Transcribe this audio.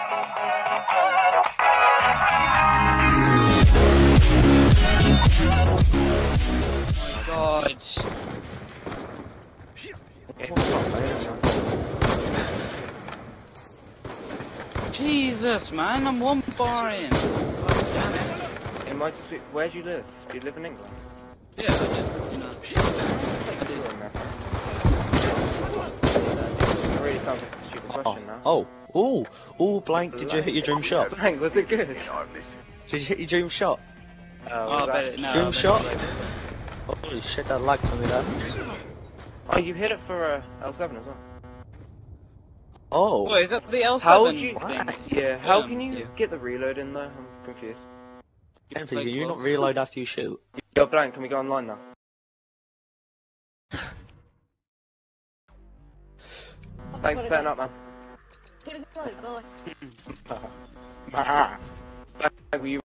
God. Jesus, man, I'm one bar in. God damn it. In my where do you live? Do you live in England? Yeah, I just, you know. I do. It really sounds like a stupid question now. Oh, Blankk, did you hit your dream shot? Blankk, was it good? Did you hit your dream shot? Oh, I bet it, no, Dream I bet shot? it. Holy shit, that lagged for me there. Oh, you hit it for L7 as well. Oh. Wait, is that the L7 How would you? thing? Yeah. How can you yeah. get the reload in there? I'm confused. Empty, can you not reload after you shoot? Yo, Blankk, can we go online now? Thanks for setting up, man. Blankk, were you